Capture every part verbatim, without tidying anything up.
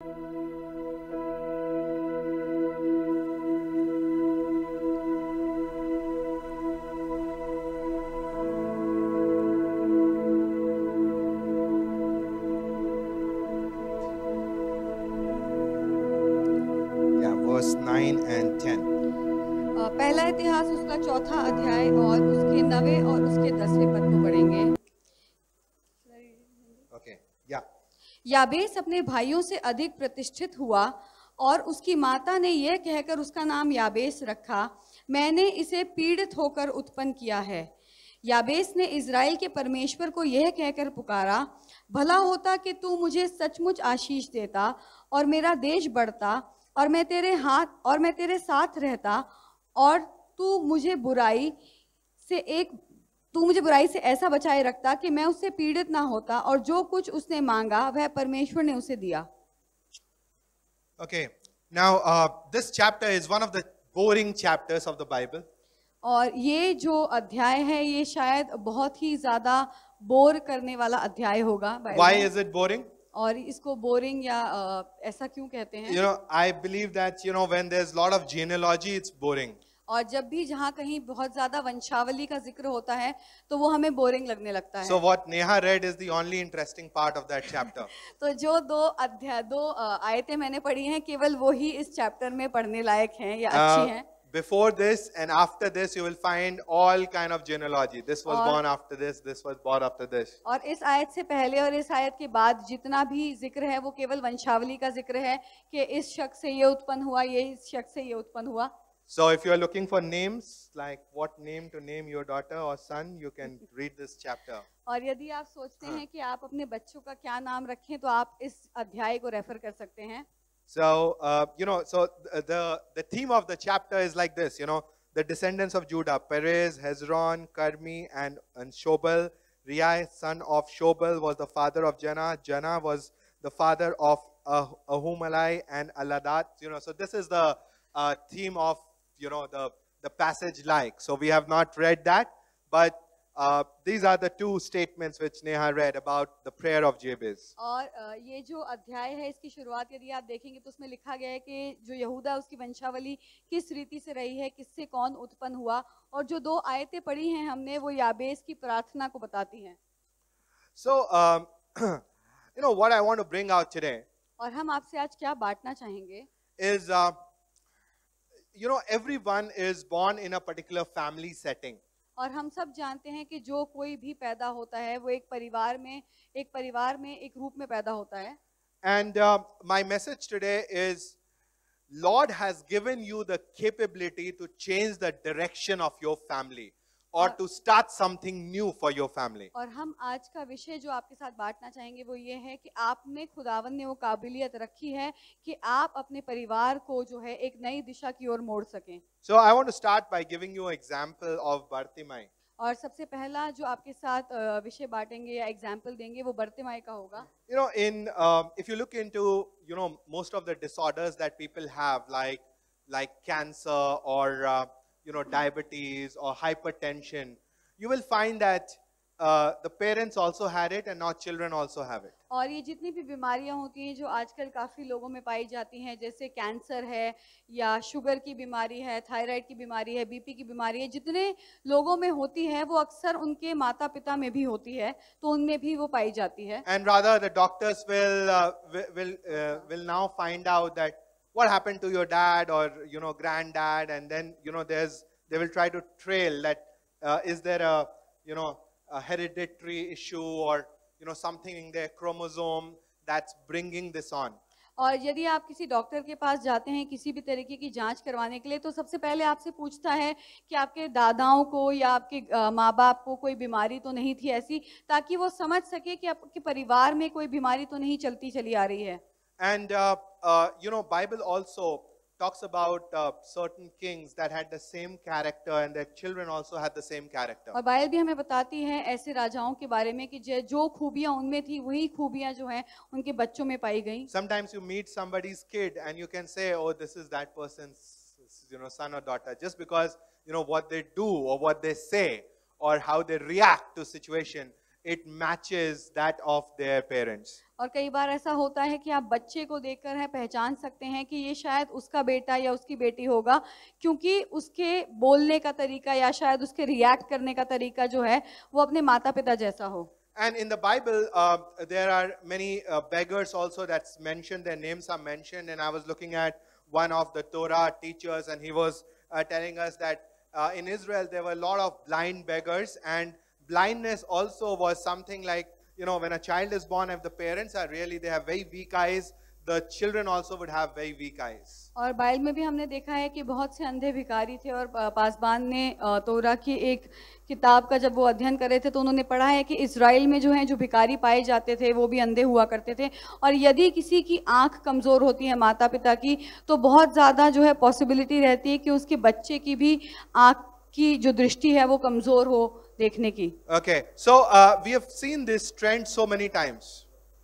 Yeah, verse nine and ten. अ, पहला इतिहास उसका चौथा अध्याय और उसके नवे और उसके दसवें पद को पढ़ेंगे। Okay, yeah. याबेस अपने भाइयों से अधिक प्रतिष्ठित हुआ और उसकी माता ने यह कहकर उसका नाम याबेस रखा, मैंने इसे पीड़ित होकर उत्पन्न किया है। याबेस ने इज़राइल के परमेश्वर को यह कहकर पुकारा, भला होता कि तू मुझे सचमुच आशीष देता और मेरा देश बढ़ता और मैं तेरे हाथ और मैं तेरे साथ रहता, और तू मुझे बुराई से एक तू मुझे बुराई से ऐसा बचाए रखता कि मैं उससे पीड़ित ना होता, और जो कुछ उसने मांगा वह परमेश्वर ने उसे दिया। Okay, now uh, this chapter is one of the boring chapters of the Bible. और ये जो अध्याय है ये शायद बहुत ही ज्यादा बोर करने वाला अध्याय होगा बाइबल Why में। is it boring? और इसको बोरिंग या अ, ऐसा क्यों कहते हैं? You know, I believe that, you know, when there's a lot of genealogy, it's boring. और जब भी जहाँ कहीं बहुत ज्यादा वंशावली का जिक्र होता है तो वो हमें बोरिंग लगने लगता है। So what Neha read is the only interesting part of that chapter. तो जो दो अध्याय दो अ, आयतें मैंने पढ़ी हैं केवल वो ही इस चैप्टर में पढ़ने लायक हैं या अच्छी Uh, हैं। before this and after this, you will find all kind of genealogy. This was और- born after this, this was born after this. और इस आयत से पहले और इस आयत के बाद जितना भी जिक्र है वो केवल वंशावली का जिक्र है कि इस शख्स से ये उत्पन्न हुआ, ये इस शख्स से ये उत्पन्न हुआ। So if you are looking for names, like what name to name your daughter or son, you can read this chapter. और यदि आप सोचते हैं कि आप अपने बच्चों का क्या नाम रखें तो आप इस अध्याय को रेफर कर सकते हैं। So, uh, you know, so th- the, the theme of the chapter is like this, you know, the descendants of Judah, Perez, Hezron, Carmi, and, and Shobal. Riai, son of Shobal, was the father of Jana. Jana was the father of uh, Ahumalai and Aladat. You know, so this is the uh, theme of, you know, the, the passage like. So we have not read that, but uh, these are the two statements which Neha read about the prayer of Jabez. और अ, ये जो अध्याय है इसकी शुरुआत यदि आप देखेंगे तो उसमें लिखा गया है कि जो यहूदा उसकी वंशावली किस रीति से रही है, किससे कौन उत्पन्न हुआ, और जो दो आयतें पढ़ी हैं हमने वो याबेस की प्रार्थना को बताती हैं। So, um, you know, what I want to bring out today और हम आपसे आज क्या बांटना चाहेंगे is, uh, you know, everyone is born in a particular family setting. और हम सब जानते हैं कि जो कोई भी पैदा होता है वो एक परिवार में एक परिवार में एक रूप में पैदा होता है। And uh, my message today is, Lord has given you the capability to change the direction of your family or to start something new for your family. और हम आज का विषय जो आपके साथ बांटना चाहेंगे वो ये है कि आप में खुदावन ने वो काबिलियत रखी है कि आप अपने परिवार को जो है एक नई दिशा की ओर मोड़ सकें। So I want to start by giving you an example of Bartimai. और सबसे पहला जो आपके साथ अ, विषय बांटेंगे या एग्जाम्पल देंगे वो बर्तिमाई का होगा। You know, in um, if you look into, you know, most of the disorders that people have, like like cancer or uh, you know, diabetes or hypertension, you will find that uh, the parents also had it and now children also have it. और ये जितनी भी बीमारियां होती हैं जो आजकल काफ़ी लोगों में पाई जाती हैं, जैसे कैंसर है या शुगर की बीमारी है, थायराइड की बीमारी है, बीपी की बीमारी है, जितने लोगों में होती है वो अक्सर उनके माता पिता में भी होती है, तो उनमें भी वो पाई जाती है। And rather, the doctors will uh, will will, uh, will now find out that what happened to your dad or, you know, granddad, and then, you know, there's they will try to trail that uh, is there a, you know, a hereditary issue or, you know, something in their chromosome that's bringing this on. और यदि आप किसी doctor के पास जाते हैं किसी भी तरीके की जांच करवाने के लिए तो सबसे पहले आपसे पूछता है कि आपके दादाओं को या आपके माँ बाप को कोई बीमारी तो नहीं थी ऐसी, ताकि वो समझ सके कि आपके परिवार में कोई बीमारी तो नहीं चलती चली आ रही है। And uh, uh, you know, Bible also talks about uh, certain kings that had the same character and their children also had the same character. और बाइबल भी हमें बताती है ऐसे राजाओं के बारे में कि जो जो खूबियां उनमें थी वही खूबियां जो हैं उनके बच्चों में पाई गई। Sometimes you meet somebody's kid and you can say, oh, this is that person's, you know, son or daughter, just because, you know, what they do or what they say or how they react to situation, it matches that of their parents. और कई बार ऐसा होता है कि आप बच्चे को देखकर है पहचान सकते हैं कि ये शायद उसका बेटा या उसकी बेटी होगा, क्योंकि उसके बोलने का तरीका या शायद उसके रिएक्ट करने का तरीका जो है वो अपने माता पिता जैसा हो। And in the Bible, uh, there are many uh, beggars also that's mentioned, their names are mentioned. And I was looking at one of the Torah teachers, and he was uh, telling us that uh, in Israel, there were a lot of blind beggars. And blindness also was something like, you know, when a child is born, if the parents are really, they have very weak eyes, the children also would have very weak eyes. और Bible में भी हमने देखा है कि बहुत से अंधे भिखारी थे, और पासबान ने तोरा की एक किताब का जब वो अध्ययन कर रहे थे तो उन्होंने पढ़ा है कि इज़राइल में जो है जो भिखारी पाए जाते थे वो भी अंधे हुआ करते थे। और यदि किसी की आंख कमज़ोर होती है माता पिता की, तो बहुत ज़्यादा जो है पॉसिबिलिटी रहती है कि उसके बच्चे की भी आंख की जो दृष्टि है वो कमज़ोर हो देखने की। Okay, so uh, we have seen this trend so many times.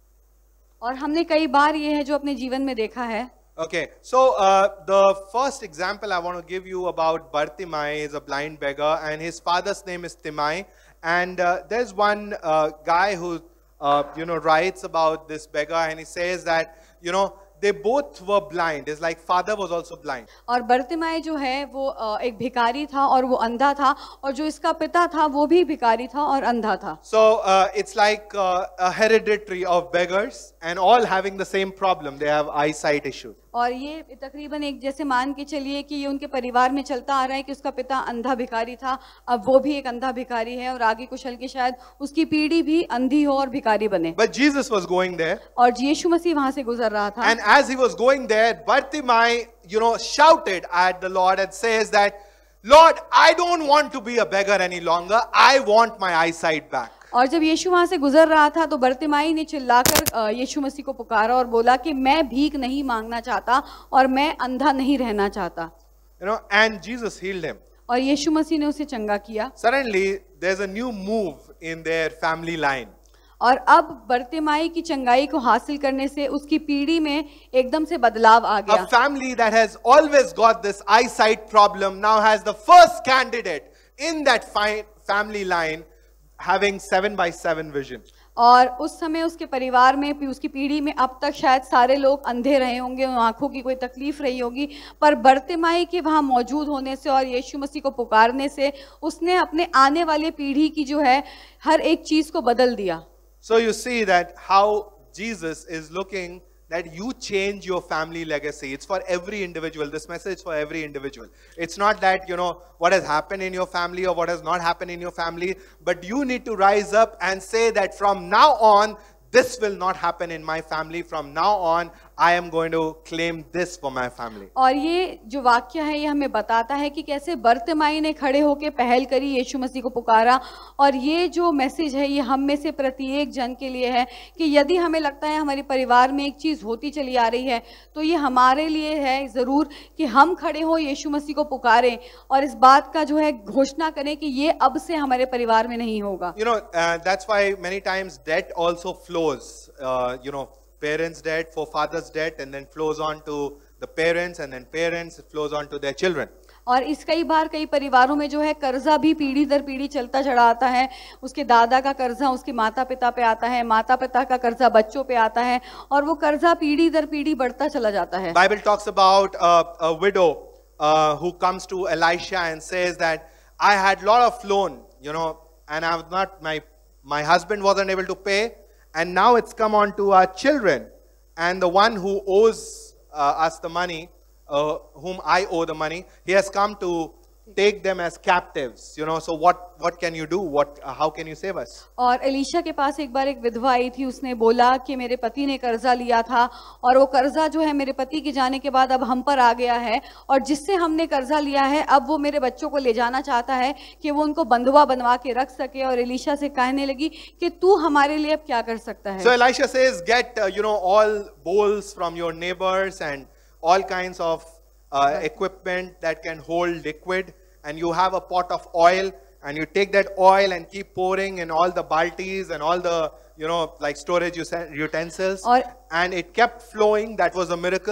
और हमने कई बार ये है जो अपने जीवन में देखा है। Okay, so uh, the first example I want to give you about Bartimaeus is a blind beggar, and his father's name is Timai. And uh, there's one uh, guy who, uh, you know, writes about this beggar, and he says that, you know, they both were blind. It's like father was also blind. और बर्तिमाई जो है वो एक भिखारी था और वो अंधा था, और जो इसका पिता था वो भी भिखारी था और अंधा था। So uh, it's like uh, a hereditary of beggars, and all having the same problem. They have eyesight issue. और ये तकरीबन एक जैसे मान के चलिए कि ये उनके परिवार में चलता आ रहा है कि उसका पिता अंधा भिखारी था, अब वो भी एक अंधा भिखारी है, और आगे कुछ के शायद उसकी पीढ़ी भी अंधी हो और भिखारी बने। But Jesus was going there. और यीशु मसीह वहां से गुजर रहा था। And as he was going there, Bartimaeus, you know, shouted at the Lord and says that, Lord, I don't want to be a beggar any longer. I want my eyesight back. और जब यीशु वहां से गुजर रहा था तो बर्तिमाई ने चिल्लाकर यीशु मसीह को पुकारा और बोला कि मैं भीख नहीं मांगना चाहता और मैं अंधा नहीं रहना चाहता। You know, and Jesus healed him. और यीशु मसीह ने उसे चंगा किया। Suddenly, there's a new move in their family line. और अब बर्तिमाई की चंगाई को हासिल करने से उसकी पीढ़ी में एकदम से बदलाव आ गया। A family that has always got this eyesight problem now has the first candidate in that family line having seven by seven vision. और उस समय उसके परिवार में भी उसकी पीढ़ी में अब तक शायद सारे लोग अंधे रहे होंगे, आंखों की कोई तकलीफ रही होगी, पर बर्तिमाई के वहां मौजूद होने से और यीशु मसीह को पुकारने से उसने अपने आने वाले पीढ़ी की जो है हर एक चीज को बदल दिया। So you see that how Jesus is looking that you change your family legacy. It's for every individual. This message is for every individual. It's not that, you know, what has happened in your family or what has not happened in your family, but you need to rise up and say that from now on, this will not happen in my family. From now on, I am going to claim this for my family. और ये जो वाक्य है ये हमें बताता है कि कैसे बर्तिमाई ने खड़े होकर पहल करी, यीशु मसीह को पुकारा। और ये जो मैसेज है ये हम में से प्रत्येक जन के लिए है कि यदि हमें लगता है हमारे परिवार में एक चीज होती चली आ रही है तो ये हमारे लिए है जरूर कि हम खड़े हो, यीशु मसीह को पुकारें और इस बात का जो है घोषणा करें कि ये अब से हमारे परिवार में नहीं होगा। You know, uh, that's why many times debt also flows, uh, you know, parents' debt, forefathers' debt, and then flows on to the parents, and then parents, it flows on to their children. और इस कई बार कई परिवारों में जो है कर्जा भी पीढ़ी दर पीढ़ी चलता चढ़ा आता है। उसके दादा का कर्जा उसके माता पिता पे आता है, माता पिता का कर्जा बच्चों पे आता है, और वो कर्जा पीढ़ी दर पीढ़ी बढ़ता चला जाता है। Bible talks about a, a widow uh, who comes to Elisha and says that I had lot of loan, you know, and I was not my my husband wasn't able to pay. And now it's come on to our children, and the one who owes uh, us the money, uh, whom I owe the money, he has come to take them as captives. You know, so what what can you do? What uh, how can you save us? और Elisha के पास एक बार एक विधवा आई थी, उसने बोला कि मेरे पति ने कर्जा लिया था और वो कर्जा जो है मेरे पति के जाने के बाद अब हम पर आ गया है, और जिससे हमने कर्जा लिया है अब वो मेरे बच्चों को ले जाना चाहता है कि वो उनको बंधुआ बनवा के रख सके। और एलिशा से कहने लगी कि तू हमारे लिए अब क्या कर सकता है। So Elisha says, get uh, you know all bowls from your neighbors and all kinds of uh, equipment that can hold liquid, and you have a pot of oil, and you take that oil and keep pouring in all the baltis and all the, you know, like storage utensils. Or, and it kept flowing. That was a miracle.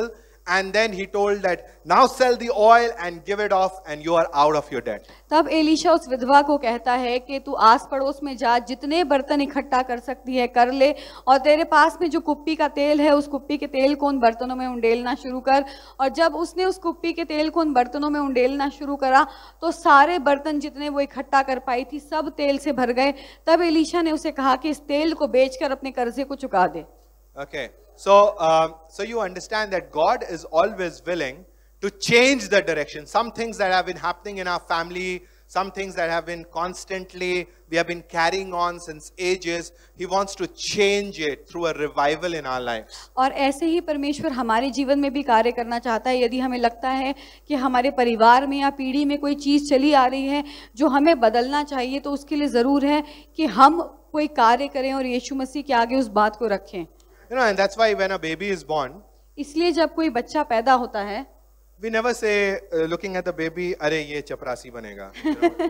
And then he told that, now sell the oil and give it off and you are out of your debt. तब Elisha उस विधवा को कहता है कि तू आस पड़ोस में जा, जितने बर्तन इकट्ठा कर सकती है कर ले, और तेरे पास में जो कुप्पी का तेल है उस कुप्पी के तेल को उन बर्तनों में उंडेलना शुरू कर। और जब उसने उस कुप्पी के तेल को उन बर्तनों में उंडेलना शुरू करा तो सारे बर्तन जितने वो इकट्ठा कर पाई थी सब तेल से भर गए। तब एलीशा ने उसे कहा कि इस तेल को बेचकर अपने कर्जे को चुका दे। Okay, so um, so you understand that God is always willing to change the direction. Some things that have been happening in our family, some things that have been constantly, we have been carrying on since ages, He wants to change it through a revival in our lives. और ऐसे ही परमेश्वर हमारे जीवन में भी कार्य करना चाहता है। यदि हमें लगता है कि हमारे परिवार में या पीढ़ी में कोई चीज़ चली आ रही है जो हमें बदलना चाहिए, तो उसके लिए ज़रूर है कि हम कोई कार्य करें और यीशु मसीह के आगे उस बात को रखें। You know, and that's why when a baby is born, इसलिए जब कोई बच्चा पैदा होता है, we never say, uh, looking at the baby, अरे ये चपरासी बनेगा. You know?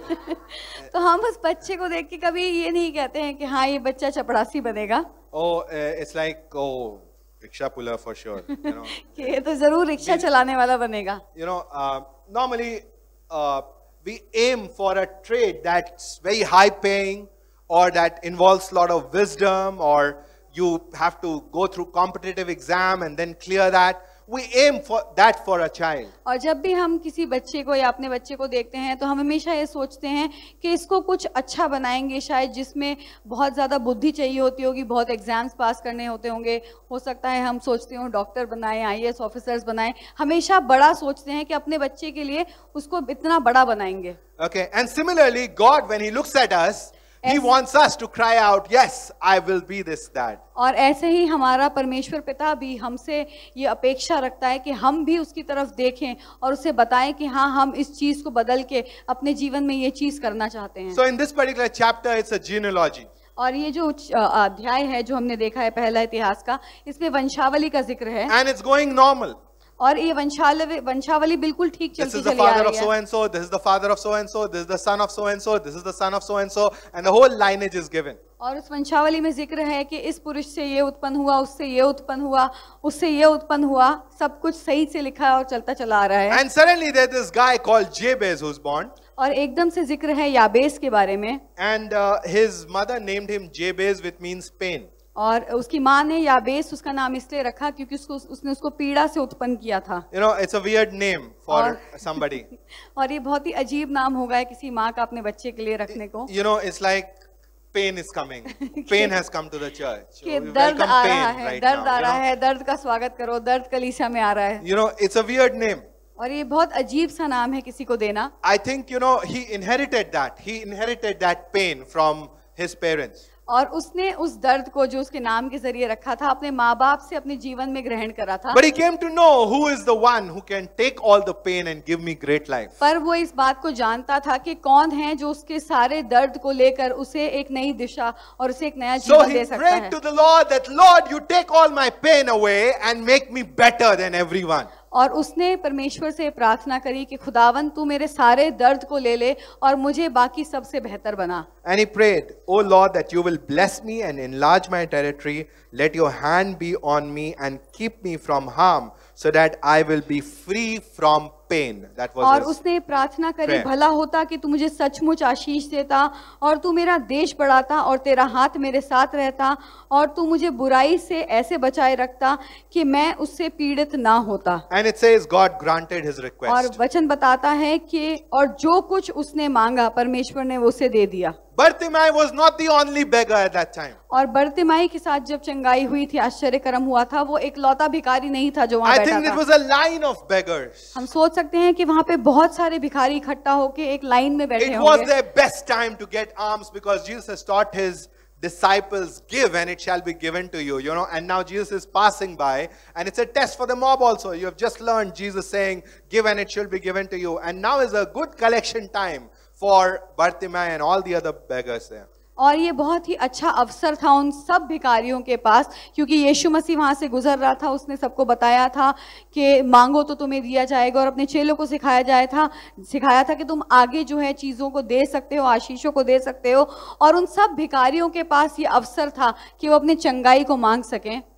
तो हम उस बच्चे को देख के कभी ये नहीं कहते हैं कि हाँ ये बच्चा चपरासी बनेगा। Oh, uh, it's like, oh, rickshaw puller for sure. You know, कि ये तो जरूर रिक्शा चलाने वाला बनेगा। you know, uh, normally uh, we aim for a trade that's very high paying, or that involves a lot of wisdom, or you have to go through competitive exam and then clear that. We aim for that for a child. और जब भी हम किसी बच्चे को या अपने बच्चे को देखते हैं तो हम हमेशा ये सोचते हैं कि इसको कुछ अच्छा बनाएंगे, शायद जिसमें बहुत ज़्यादा बुद्धि चाहिए होती होगी, बहुत एग्जाम्स पास करने होते होंगे, हो सकता है हम सोचते हो डॉक्टर बनाएं, आई ए एस ऑफिसर्स बनाएं, हमेशा बड़ा सोचते हैं कि अपने बच्चे के लिए उसको इतना बड़ा बनाएंगे। Okay, and similarly, God, when He looks at us, He wants us to cry out, yes, I will be this, that. और ऐसे ही हमारा परमेश्वर पिता भी हमसे ये अपेक्षा रखता है कि हम भी उसकी तरफ देखें और उसे बताएं कि हाँ हम इस चीज को बदल के अपने जीवन में ये चीज करना चाहते हैं। So in this particular chapter, it's a genealogy. और ये जो अध्याय है जो हमने देखा है पहला इतिहास का, इसमें वंशावली का जिक्र है। And it's going normal. और ये वंशावली वंशावली बिल्कुल ठीक This चलती is the चली आ father of रही so है। and so, this is the father of so and so, this is the son of so and so, this is the son of so and so, and the whole lineage is given. और उस वंशावली में जिक्र है कि इस पुरुष से ये उत्पन्न हुआ, उससे ये उत्पन्न हुआ, उससे ये उत्पन्न हुआ, सब कुछ सही से लिखा है और चलता चला आ रहा है। And suddenly there's this guy called Jabez who's born. और एकदम से जिक्र है याबेस के बारे में। And uh, his mother named him Jabez, which means pain. और उसकी माँ ने याबेस उसका नाम इसलिए रखा क्योंकि उसको उसने उसको पीड़ा से उत्पन्न किया था। You know, it's a weird name for और, somebody. और ये बहुत ही अजीब नाम होगा किसी माँ का अपने बच्चे के लिए रखने को। You know, it's like pain is coming. Pain has come to the church. कि We दर्द welcome आ रहा pain है, right दर्द now, आ you रहा know. है, दर्द का स्वागत करो, दर्द कलीसिया में आ रहा है। You know, it's a weird name. और ये बहुत अजीब सा नाम है किसी को देना। I think, you know, he inherited that. He inherited that pain from his parents. और उसने उस दर्द को जो उसके नाम के जरिए रखा था अपने माँ बाप से अपने जीवन में ग्रहण करा था। But he came to know who is the one who can take all the pain and give me great life. पर वो इस बात को जानता था कि कौन है जो उसके सारे दर्द को लेकर उसे एक नई दिशा और उसे एक नया So जीवन he दे सकता prayed है। to the Lord that, Lord, you take all my pain away and make me better than everyone. और उसने परमेश्वर से प्रार्थना करी कि खुदावन तू मेरे सारे दर्द को ले ले और मुझे बाकी सबसे बेहतर बना। And he prayed, Oh Lord, that you will bless me and enlarge my territory. Let your hand be on me and keep me from harm, so that I will be free from pain. That was और his उसने प्रार्थना करी, prayer. भला होता कि तू मुझे सचमुच आशीष देता और तू मेरा देश बढ़ाता और तेरा हाथ मेरे साथ रहता और तू मुझे बुराई से ऐसे बचाए रखता कि मैं उससे पीड़ित ना होता। And it says God granted his और request. वचन बताता है कि और जो कुछ उसने मांगा परमेश्वर ने वो उसे दे दिया। Bartimaeus was not the only beggar at that time. और बर्तिमाई के साथ जब चंगाई हुई थी, आश्चर्य कर्म हुआ था, वो एक लौता भिखारी नहीं था जो वहां I बैठा think it था। was a line of beggars. हम सोच सकते हैं कि वहां पे बहुत सारे भिखारी इकट्ठा होके एक लाइन में बैठे It was होंगे। their best time to get alms because Jesus has taught his disciples, give and it shall be given to you, you know, and now Jesus is passing by and it's a test for the mob also. You have just learned Jesus saying, give and it shall be given to you, and now is a good collection time for Bartimaeus and all the other beggars there. और ये बहुत ही अच्छा अवसर था उन सब भिखारियों के पास, क्योंकि यीशु मसीह वहां से गुजर रहा था। उसने सबको बताया था कि मांगो तो तुम्हें दिया जाएगा, और अपने चेलों को सिखाया जाया था सिखाया था कि तुम आगे जो है चीज़ों को दे सकते हो, आशीषों को दे सकते हो। और उन सब भिखारियों के पास ये अवसर था कि वो अपने चंगाई को मांग सकें।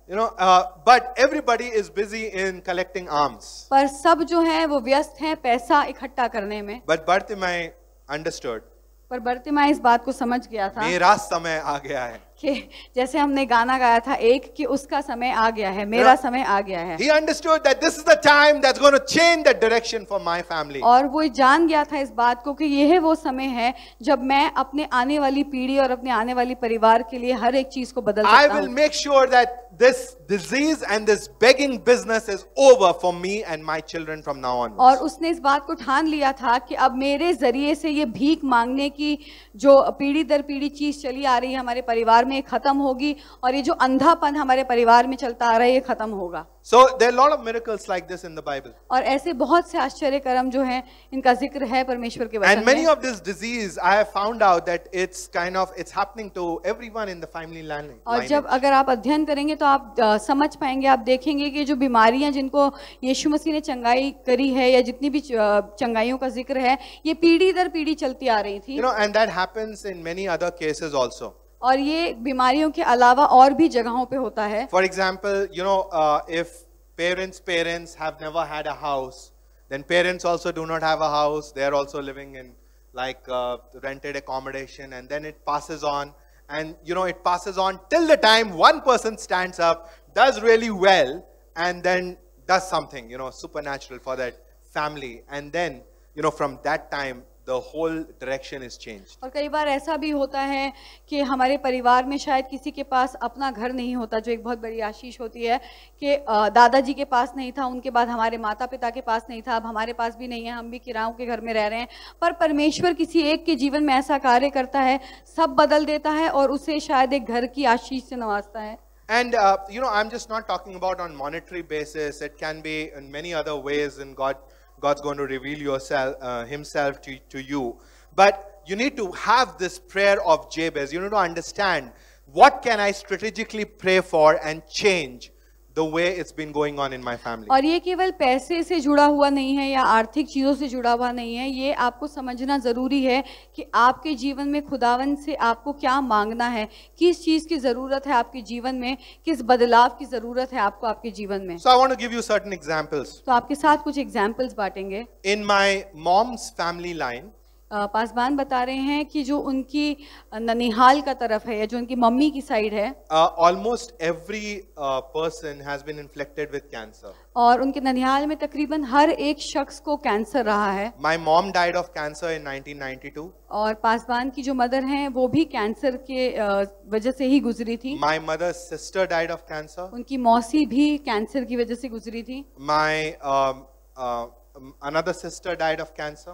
You know, uh, but everybody is busy in collecting alms. पर सब जो हैं वो व्यस्त हैं पैसा इकट्ठा करने में। But Bartimaeus understood. पर बर्तिमाई इस बात को समझ गया था मेरा समय आ गया है. कि जैसे हमने गाना गाया था एक कि उसका समय आ गया है, मेरा समय आ गया है। He understood that this is the time that's going to change the direction for my family. और वो जान गया था इस बात को कि यह वो समय है जब मैं अपने आने वाली पीढ़ी और अपने आने वाली परिवार के लिए हर एक चीज को बदल I सकता will हूँ। make sure that this disease and this begging business is over for me and my children from now on. और उसने इस बात को ठान लिया था कि अब मेरे जरिए से ये भीख मांगने की जो पीढ़ी दर पीढ़ी चीज चली आ रही है हमारे परिवार में खत्म होगी और ये जो अंधापन हमारे परिवार में चलता आ रहा है ये खत्म होगा। So there are a lot of miracles like this in the Bible. और ऐसे बहुत से आश्चर्य कर्म जो हैं इनका जिक्र है परमेश्वर के वचन And many में। of this disease, I have found out that it's kind of it's happening to everyone in the family line. और जब अगर आप अध्ययन करेंगे तो आप अ, समझ पाएंगे, आप देखेंगे कि जो बीमारियां जिनको यीशु मसीह ने चंगाई करी है या जितनी भी च- चंगाइयों का जिक्र है ये पीढ़ी दर पीढ़ी चलती आ रही थी। You know, and that happens in many other cases also. और ये बीमारियों के अलावा और भी जगहों पे होता है। For example, you know, uh, if parents' parents have never had a house, then parents also do not have a house. They are also living in like uh, rented accommodation, and then it passes on, and you know, it passes on till the time one person stands up, does really well, and then does something, you know, supernatural for that family, and then you know, from that time, the whole direction is changed. और कई बार ऐसा भी होता है कि हमारे परिवार में शायद किसी के पास अपना घर नहीं होता, जो एक बहुत बड़ी आशीष होती है कि अ, दादाजी के पास नहीं था, उनके बाद हमारे माता पिता के पास नहीं था, अब हमारे पास भी नहीं है, हम भी किरायों के घर में रह रहे हैं। पर परमेश्वर किसी एक के जीवन में ऐसा कार्य करता है, सब बदल देता है और उसे शायद एक घर की आशीष से नवाजता है। And uh, you know, I'm just not talking about on monetary basis. It can be in many other ways, and God, God's going to reveal yourself, uh, Himself to, to you. But you need to have this prayer of Jabez. You need to understand what can I strategically pray for and change the way it's been going on in my family. और ये केवल पैसे से जुड़ा हुआ नहीं है या आर्थिक चीजों से जुड़ा हुआ नहीं है, ये आपको समझना जरूरी है कि आपके जीवन में खुदावन से आपको क्या मांगना है, किस चीज की जरूरत है आपके जीवन में, किस बदलाव की जरूरत है आपको आपके जीवन में। So I want to give you certain examples. तो आपके साथ कुछ एग्जाम्पल्स बांटेंगे। In my mom's family line, अ, पासवान बता रहे हैं कि जो उनकी ननिहाल का तरफ है या जो उनकी मम्मी की साइड है, uh, almost every uh, person has been inflicted with cancer. और उनके ननिहाल में तकरीबन हर एक शख्स को कैंसर रहा है। My mom died of cancer in nineteen ninety-two. और पासवान की जो मदर हैं वो भी कैंसर के अ, वजह से ही गुजरी थी। My mother's sister died of cancer. उनकी मौसी भी कैंसर की वजह से गुजरी थी। My um, uh, um, another sister died of cancer.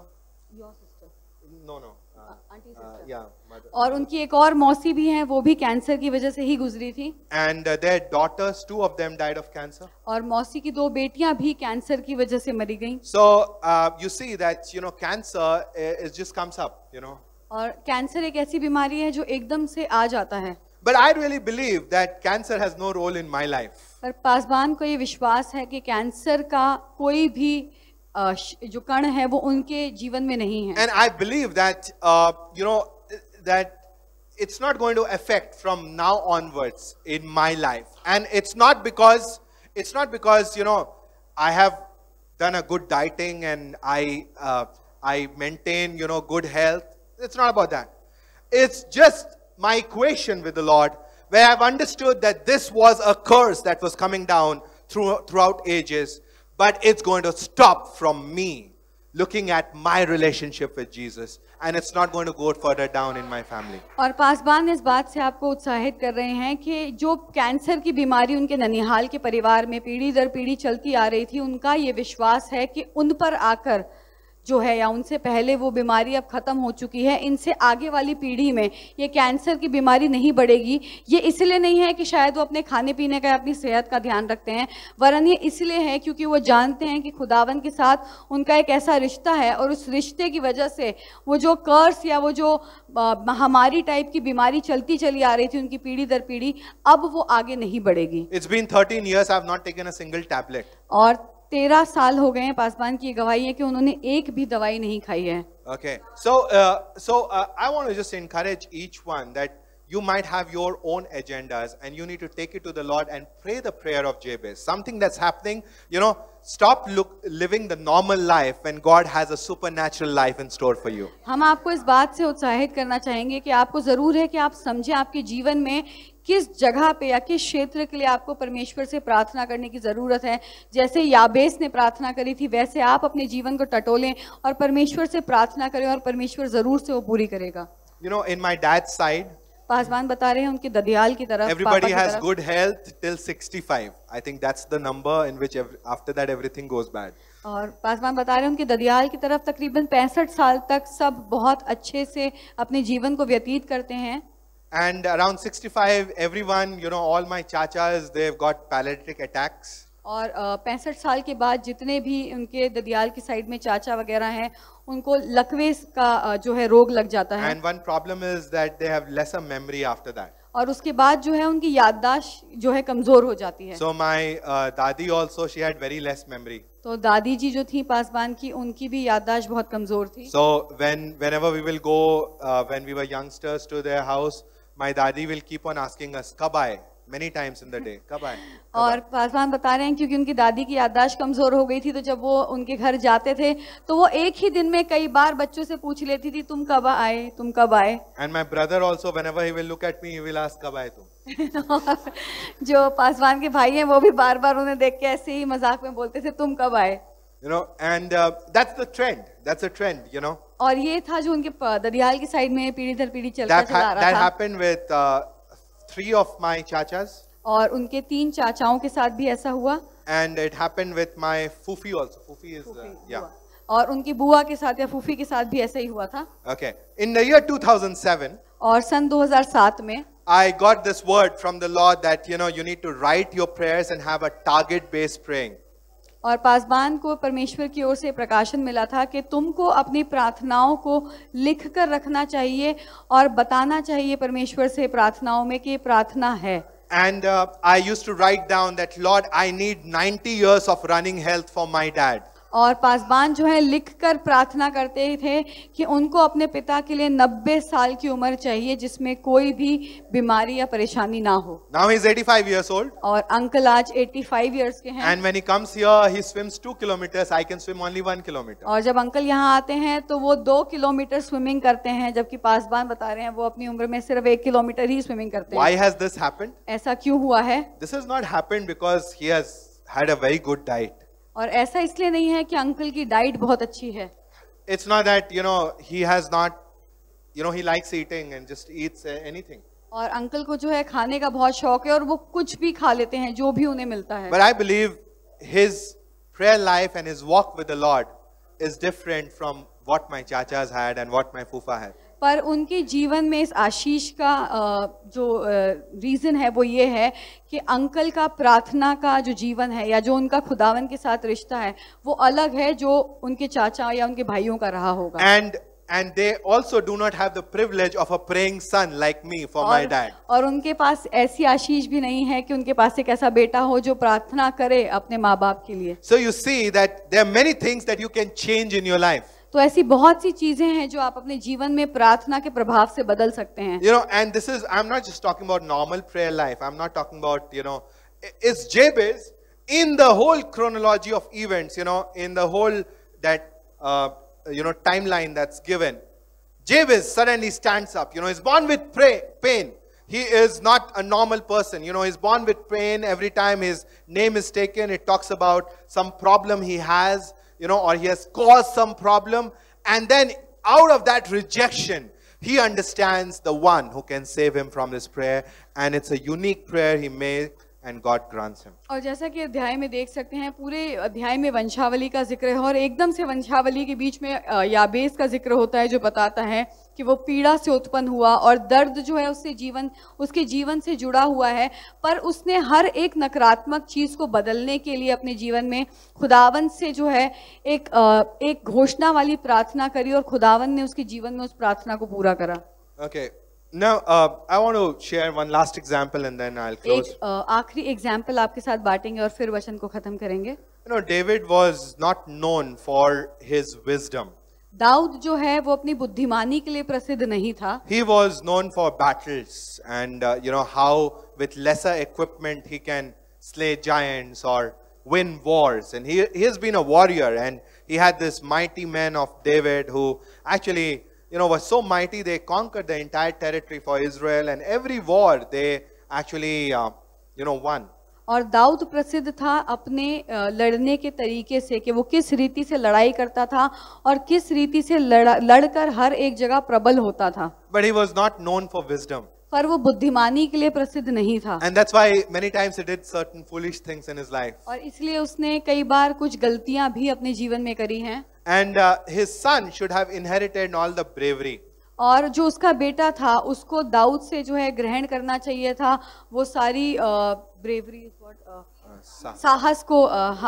No, no. Uh, uh, yeah, mother. और उनकी एक और मौसी भी हैं, वो भी कैंसर की वजह से ही गुजरी थी। And uh, their daughters, two of them died of cancer. और मौसी की दो बेटियां भी कैंसर की वजह से मरी गईं। So uh, you see that you know cancer uh, it just comes up, you know. और कैंसर एक ऐसी बीमारी है जो एकदम से आ जाता है। But I really believe that cancer has no role in my life. पर पासवान को ये विश्वास है कि कैंसर का कोई भी अ, श- जो कण है वो उनके जीवन में नहीं है। And I believe that uh, you know that it's not going to affect from now onwards in my life. And it's not because it's not because you know I have done a good dieting and I uh, I maintain you know good health. It's not about that. It's just my equation with the Lord, where I've understood that this was a curse that was coming down through, throughout ages, but it's going to stop from me looking at my relationship with Jesus, and it's not going to go further down in my family. और पासवान इस बात से आपको उत्साहित कर रहे हैं कि जो कैंसर की बीमारी उनके ननिहाल के परिवार में पीढ़ी दर पीढ़ी चलती आ रही थी, उनका ये विश्वास है कि उन पर आकर जो है या उनसे पहले वो बीमारी अब खत्म हो चुकी है। इनसे आगे वाली पीढ़ी में ये कैंसर की बीमारी नहीं बढ़ेगी। ये इसलिए नहीं है कि शायद वो अपने खाने पीने का, अपनी सेहत का ध्यान रखते हैं, वरन ये इसलिए है क्योंकि वो जानते हैं कि खुदावन के साथ उनका एक ऐसा रिश्ता है और उस रिश्ते की वजह से वो जो कर्स या वो जो महामारी टाइप की बीमारी चलती चली आ रही थी उनकी पीढ़ी दर पीढ़ी, अब वो आगे नहीं बढ़ेगी। It's been thirteen years, I have not taken a single tablet. और तेरह साल हो गए हैं, पासवान की गवाही है कि उन्होंने एक भी दवाई नहीं खाई है। Okay, so uh, so uh, I want to just encourage each one that you might have your own agendas and you need to take it to the Lord and pray the prayer of Jabez. Something that's happening, you know, stop look, living the normal life when God has a supernatural life in store for you. हम आपको इस बात से उत्साहित करना चाहेंगे कि आपको जरूर है कि आप समझें आपके जीवन में किस जगह पे या किस क्षेत्र के लिए आपको परमेश्वर से प्रार्थना करने की जरूरत है। जैसे याबेस ने प्रार्थना करी थी, वैसे आप अपने जीवन को टटोलें और परमेश्वर से प्रार्थना करें और परमेश्वर जरूर से वो पूरी करेगा। You know, in my dad's side, Paswan बता रहे हैं उनके ददियाल की तरफ, everybody पापा की has तरफ, good health till sixty-five. I think that's the number in which ev- after that everything goes bad. और पासवान बता रहे हैं उनके ददियाल की तरफ तकरीबन पैंसठ साल तक सब बहुत अच्छे से अपने जीवन को व्यतीत करते हैं। And around sixty-five, everyone, you know, all my chachas, they've got paralytic attacks. और पैंसठ साल के बाद जितने भी उनके ददियाल की साइड में चाचा वगैरह हैं, उनको लकवे का अ, जो है रोग लग जाता है। And one problem is that they have lesser memory after that. और उसके बाद जो है उनकी याददाश्त जो है कमजोर हो जाती है। So my uh, dadi also, she had very less memory. तो दादी जी जो थी पासवान की, उनकी भी याददाश्त बहुत कमजोर थी। So when whenever we will go, uh, when we were youngsters to their house, my dadi will keep on asking us, "Kab aaye?" Many times in the day, "Kab aaye?" Kab और aaye?" Paswan बता रहे हैं क्योंकि उनकी दादी की याददाश्त कमजोर हो गई थी, तो जब वो उनके घर जाते थे तो वो एक ही दिन में कई बार बच्चों से पूछ लेती थी, तुम कब आए, तुम कब आए। And my brother also, whenever he will look at me, he will ask, "Kab aaye tum?" जो पासवान के भाई हैं वो भी बार बार उन्हें देख के ऐसे ही मजाक में बोलते थे, तुम कब आए। You know, and uh, that's the trend. That's a trend, you know. और ये था जो उनके प- ददियाल की साइड में पीढ़ी दर पीढ़ी चलता That चला आ ha- रहा that था। happened with uh, three of my chachas, और उनके तीन चाचाओं के साथ भी ऐसा हुआ। and it happened with my fufi also. Fufi is uh, yeah. बुआ। और उनकी बुआ के साथ या फूफी के साथ भी ऐसा ही हुआ था। Okay. In the year two thousand seven, और सन दो हज़ार सात में I got this word from the Lord that you know you need to write your prayers and have a target-based praying. और पासबान को परमेश्वर की ओर से प्रकाशन मिला था कि तुमको अपनी प्रार्थनाओं को लिख कर रखना चाहिए और बताना चाहिए परमेश्वर से प्रार्थनाओं में कि ये प्रार्थना है। And uh, I used to write down that, Lord, I need ninety years of running health for my dad. और पासबान जो है लिख कर प्रार्थना करते थे कि उनको अपने पिता के लिए नब्बे साल की उम्र चाहिए जिसमें कोई भी बीमारी या परेशानी ना हो। Now he's eighty-five years old. और अंकल आज पचासी इयर्स के हैं। And when he comes here, he swims two kilometers. I can swim only one kilometer. और जब अंकल यहाँ आते हैं तो वो दो किलोमीटर स्विमिंग करते हैं, जबकि पासबान बता रहे हैं वो अपनी उम्र में सिर्फ एक किलोमीटर ही स्विमिंग करते Why हैं। has this happened? ऐसा क्यों हुआ है? This has not happened because he has had a very good diet. और ऐसा इसलिए नहीं है कि अंकल की डाइट बहुत अच्छी है। It's not that, you know, he has not, you know, he likes eating and just eats uh, anything. और अंकल को जो है खाने का बहुत शौक है और वो कुछ भी खा लेते हैं जो भी उन्हें मिलता है। But I believe his prayer life and his walk with the Lord is different from what my chachas had and what my fufa had. पर उनके जीवन में इस आशीष का अ, जो रीज़न है वो ये है कि अंकल का प्रार्थना का जो जीवन है या जो उनका खुदावन के साथ रिश्ता है वो अलग है जो उनके चाचा या उनके भाइयों का रहा होगा। And and they also do not have the privilege of a praying son like me for my और, dad. और उनके पास ऐसी आशीष भी नहीं है कि उनके पास एक ऐसा बेटा हो जो प्रार्थना करे अपने माँ बाप के लिए। So you see that there are many things that you can change in your life. तो ऐसी बहुत सी चीजें हैं जो आप अपने जीवन में प्रार्थना के प्रभाव से बदल सकते हैं। You know, and this is, I'm not just talking about normal prayer life. I'm not talking about, you know, is Jabez in the whole chronology of events, you know, in the whole that, uh, you know, timeline that's given. Jabez suddenly stands up, you know, he's born with pray, pain. He is not a normal person, you know, he's born with pain. Every time his name is taken, it talks about some problem he has, you know, or he has caused some problem. And then out of that rejection, he understands the one who can save him from this prayer. And it's a unique prayer he made and God grants him. और जैसा कि अध्याय में देख सकते हैं, पूरे अध्याय में वंशावली का जिक्र है और एकदम से वंशावली के बीच में अ, याबेस का जिक्र होता है जो बताता है कि वो पीड़ा से उत्पन्न हुआ और दर्द जो है उससे जीवन उसके जीवन से जुड़ा हुआ है, पर उसने हर एक नकारात्मक चीज को बदलने के लिए अपने जीवन में खुदावन से जो है एक अ, एक घोषणा वाली प्रार्थना करी और खुदावन ने उसके जीवन में उस प्रार्थना को पूरा करा। Okay. Now, uh, I want to share one last example and then I'll close. एक अ, आखिरी एग्जाम्पल आपके साथ बांटेंगे और फिर वचन को खत्म करेंगे। You know, David was not known for his wisdom. Dawood जो है वो अपनी बुद्धिमानी के लिए प्रसिद्ध नहीं था. He was known for battles and uh, you know how with lesser equipment he can slay giants or win wars, and he, he has been a warrior, and he had this mighty men of David who actually you know was so mighty they conquered the entire territory for Israel, and every war they actually uh, you know won. और दाऊद प्रसिद्ध था अपने अ, लड़ने के तरीके से कि वो किस रीति से लड़ाई करता था और किस रीति से लड़ लड़कर हर एक जगह प्रबल होता था. But he was not known for wisdom. पर वो बुद्धिमानी के लिए प्रसिद्ध नहीं था. And that's why many times he did certain foolish things in his life. और इसलिए उसने कई बार कुछ गलतियां भी अपने जीवन में करी हैं. And uh, his son should have inherited all the bravery. और जो उसका बेटा था उसको दाऊद से जो है ग्रहण करना चाहिए था वो सारी ब्रेवरी साहस को